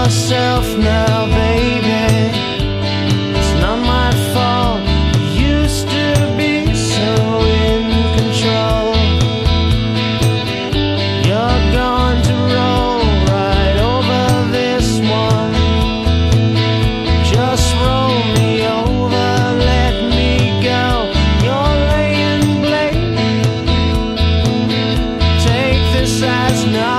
yourself now, baby. It's not my fault. You used to be so in control. You're going to roll right over this one. Just roll me over, let me go. You're laying blame. Take this as no.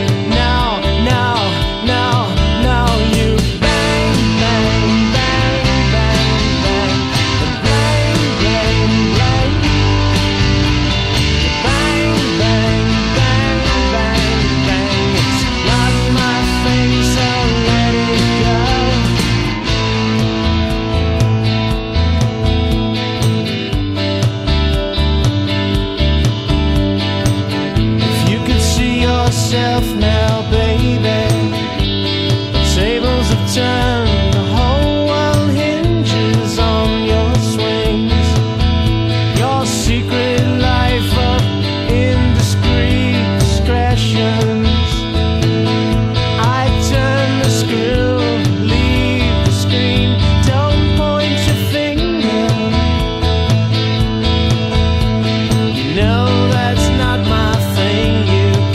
Now, baby, the tables have turned. The whole world hinges on your swings. Your secret life of indiscreet discretions. I turn the screw, leave the screen. Don't point your finger. You know that's not my thing.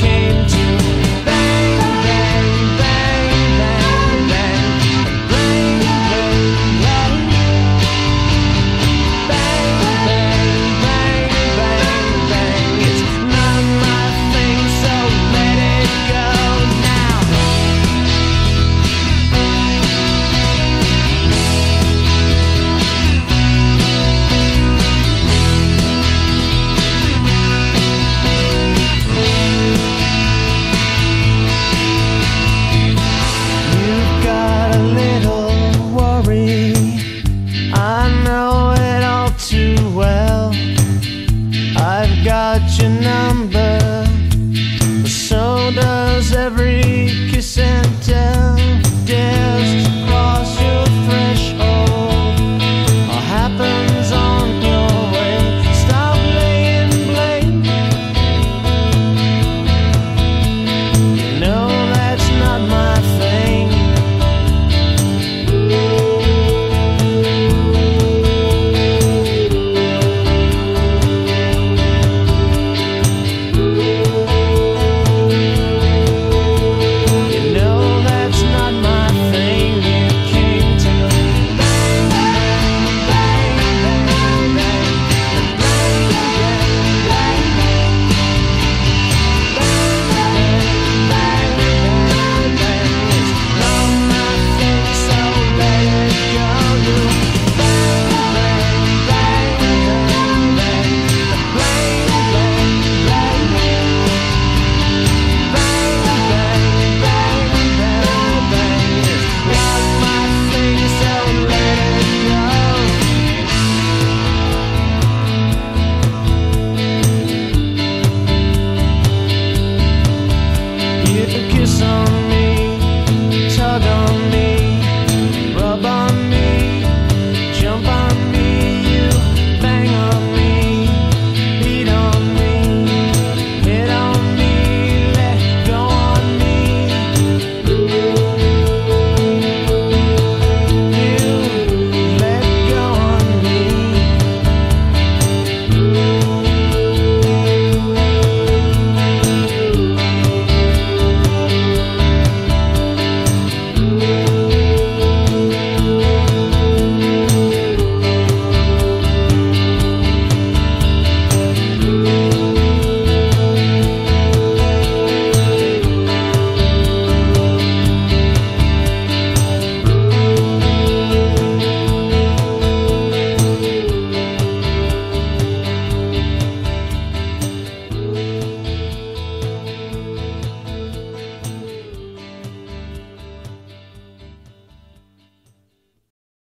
I've got your number, but so does every kiss and